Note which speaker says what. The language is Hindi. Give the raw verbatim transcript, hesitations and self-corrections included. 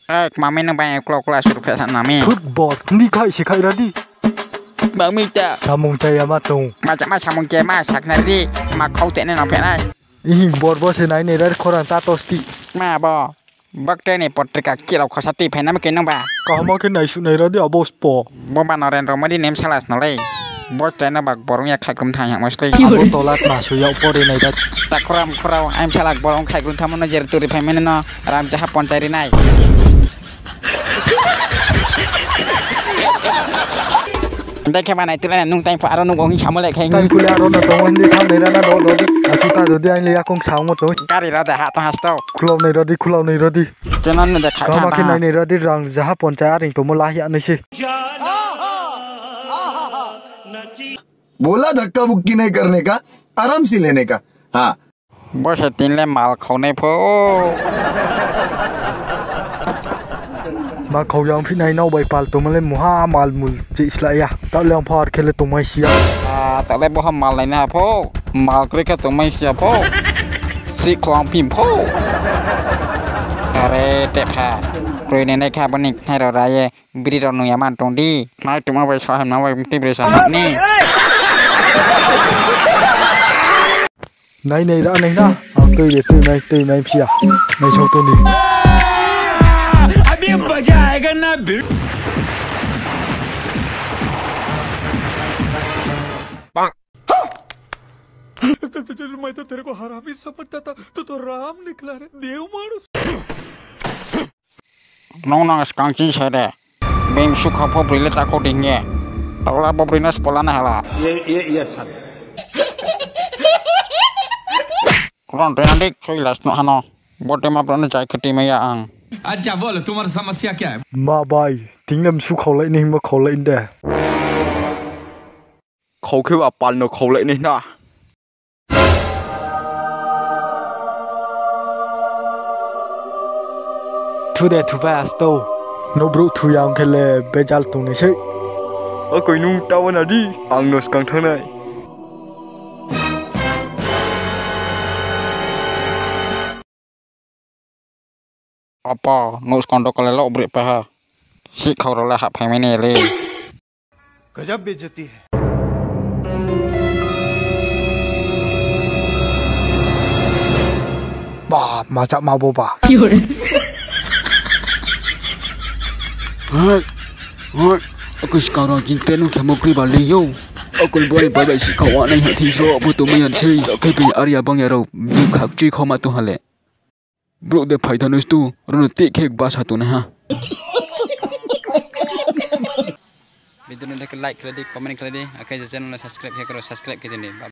Speaker 1: Eh, mami nang banyak keluar-keluar suruh ke sana mami.
Speaker 2: Football ni kai si kai radi.
Speaker 1: Mami tak.
Speaker 2: Samung caya matong.
Speaker 1: Macam-macam mungkin masak nanti mak kau tak nak apa nak.
Speaker 2: Ih, bor bor senai ni dah korang tak tosti.
Speaker 1: Ma bo. Bakte ni potrika kira kau sati pena mungkin nang ba.
Speaker 2: Kau makan nai sunai radi abos po.
Speaker 1: Bo mana orang Romadi nem salas nolai. Bos tena bak borongnya khai kum thang yang mesti.
Speaker 2: Abo tolat masuk ya upor nai dah.
Speaker 1: Tak kuram kurau, I'm salak borong khai kum thang mana jer tu ripai mana no ram jahat poncari nai. Dekat mana itu lah nung time para nung orang sama lek khai.
Speaker 2: Time kuliah orang nonton ni tham ni rana dot dot. Asita jadi ang lihat kong sama tu.
Speaker 1: Kari rada hat tu has tu.
Speaker 2: Kulau ni radi kulau ni radi.
Speaker 1: Jangan ni dekat.
Speaker 2: Kau makan nai ni radi rang jahat poncari tu mulah ya ni sih.
Speaker 3: बोला धक्का बुक्की नहीं करने का आराम से लेने का हाँ
Speaker 1: बस तीन ले माल खाने पो
Speaker 2: माँ खाओ yang फिर नहीं नौ बाई पाल तो मले मुहा माल मुल जिस ला या तब ले हम पार खेले तो मैं Siya
Speaker 1: ah tak le boh mal lain apa mal kerja tu mai siapa si kelang pim po are tepha kau ini nak apa ni hai raya beri ranu yaman tondi mai tu mau bersah mau mesti bersah ni
Speaker 2: này này đã này na tươi để tươi này tươi này pia này cháu tôi đi
Speaker 4: अभी मजा आएगा ना मैं तो तेरे को हरामी समझता था तू तो राम निकला रे देव मानुस
Speaker 1: nong nong sekarang sih saya bem suka pobri le tak kodingnya tahu lah pobri nas pola nah lah
Speaker 4: ये ये ये अच्छा
Speaker 1: kurang tu nanti kau ilas no hano bote ma pernah cai keti maya ang
Speaker 4: अच्छा बोलो तुम्हारी समस्या क्या है
Speaker 2: माँ by tinggal su kau lại नहीं mà kau lại đây
Speaker 5: kau kêu apa nó kau lại này na
Speaker 2: thu để thu fast đâu nó bro thu yang cái lệ bây giờ tụi này sấy
Speaker 5: ở coi nung tao nào đi ăn nó càng thằng này
Speaker 1: apa nus kondo kalau lo beri paha si kau rolah hak pemain ni le
Speaker 4: गजब बेइज्जती है
Speaker 2: bah macam mau boba
Speaker 1: hai hai aku sekarang cinta nung kamu beri balik yo aku boleh balik si kawan ni hati so butuh mayan si aku punya area bang ya rau buka cuy kau matu hale bro de फायदा नोस तू रोनो ते केक बास हातो ना हा वीडियो ने लाइक कर दे कमेंट कर दे आके चैनल ने सब्सक्राइब करो सब्सक्राइब कर दे